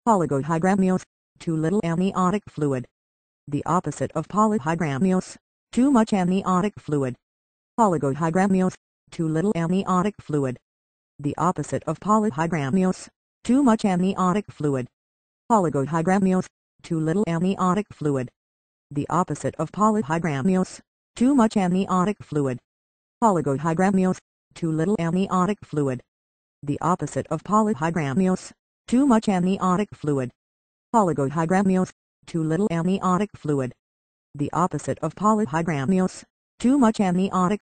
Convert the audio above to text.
Oligohydramnios, too little amniotic fluid. The opposite of polyhydramnios, too much amniotic fluid. Oligohydramnios, too little amniotic fluid. The opposite of polyhydramnios, too much amniotic fluid. Oligohydramnios, too little amniotic fluid. The opposite of polyhydramnios, too much amniotic fluid. Oligohydramnios, too little amniotic fluid. The opposite of polyhydramnios, too much amniotic fluid. Oligohydramnios, too little amniotic fluid. The opposite of polyhydramnios, too much amniotic